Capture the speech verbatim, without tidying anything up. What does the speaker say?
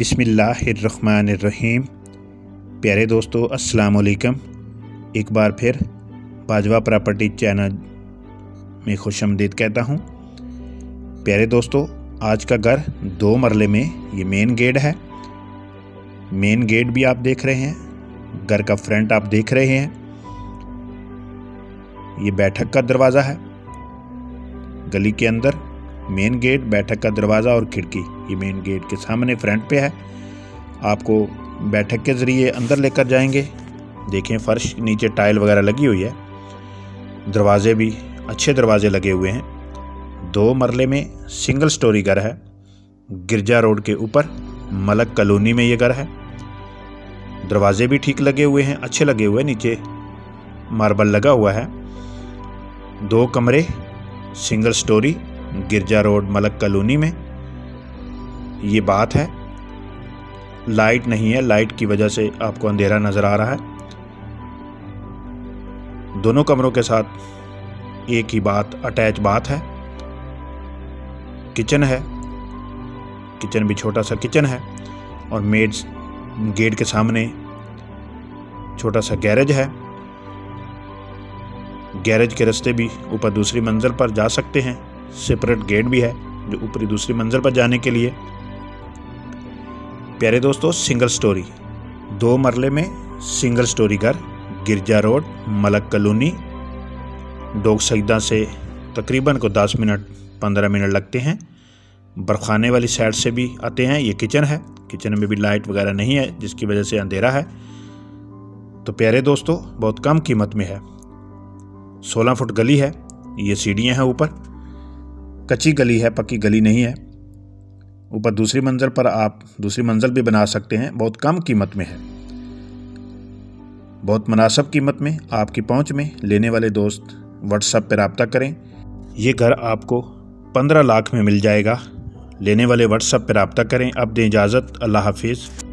बिस्मिल्लाहिर्रहमानिर्रहीम। प्यारे दोस्तों, अस्सलाम वालेकुम। एक बार फिर बाजवा प्रॉपर्टी चैनल में खुशामदीद कहता हूँ। प्यारे दोस्तों, आज का घर दो मरले में, ये मेन गेट है। मेन गेट भी आप देख रहे हैं, घर का फ्रंट आप देख रहे हैं। ये बैठक का दरवाज़ा है। गली के अंदर मेन गेट, बैठक का दरवाज़ा और खिड़की ये मेन गेट के सामने फ्रंट पे है। आपको बैठक के ज़रिए अंदर लेकर जाएंगे। देखें, फ़र्श नीचे टाइल वगैरह लगी हुई है। दरवाजे भी अच्छे दरवाजे लगे हुए हैं। दो मरले में सिंगल स्टोरी घर है। गिरजा रोड के ऊपर मलक कॉलोनी में ये घर है। दरवाजे भी ठीक लगे हुए हैं, अच्छे लगे हुए हैं। नीचे मार्बल लगा हुआ है। दो कमरे, single storey, Girja road Malak colony में। ये बात है, लाइट नहीं है, लाइट की वजह से आपको अंधेरा नज़र आ रहा है। दोनों कमरों के साथ एक ही बात, अटैच बात है। किचन है, किचन भी छोटा सा किचन है। और मेड्स गेट के सामने छोटा सा गैरेज है। गैरेज के रास्ते भी ऊपर दूसरी मंजिल पर जा सकते हैं। सेपरेट गेट भी है जो ऊपरी दूसरी मंजिल पर जाने के लिए। प्यारे दोस्तों, सिंगल स्टोरी, दो मरले में सिंगल स्टोरी घर, गिरजा रोड मलक कॉलोनी। डोग सईदा से तकरीबन को दस मिनट पंद्रह मिनट लगते हैं। बरखाने वाली साइड से भी आते हैं। ये किचन है, किचन में भी लाइट वगैरह नहीं है जिसकी वजह से अंधेरा है। तो प्यारे दोस्तों, बहुत कम कीमत में है। सोलह फुट गली है। ये सीढ़ियाँ हैं ऊपर, कच्ची गली है, पक्की गली नहीं है। ऊपर दूसरी मंजिल पर आप दूसरी मंजिल भी बना सकते हैं। बहुत कम कीमत में है, बहुत मुनासिब कीमत में, आपकी पहुंच में। लेने वाले दोस्त व्हाट्सएप पर रब्ता करें। ये घर आपको पंद्रह लाख में मिल जाएगा। लेने वाले व्हाट्सएप पर रब्ता करें। अब दें इजाज़त। अल्लाह हाफिज़।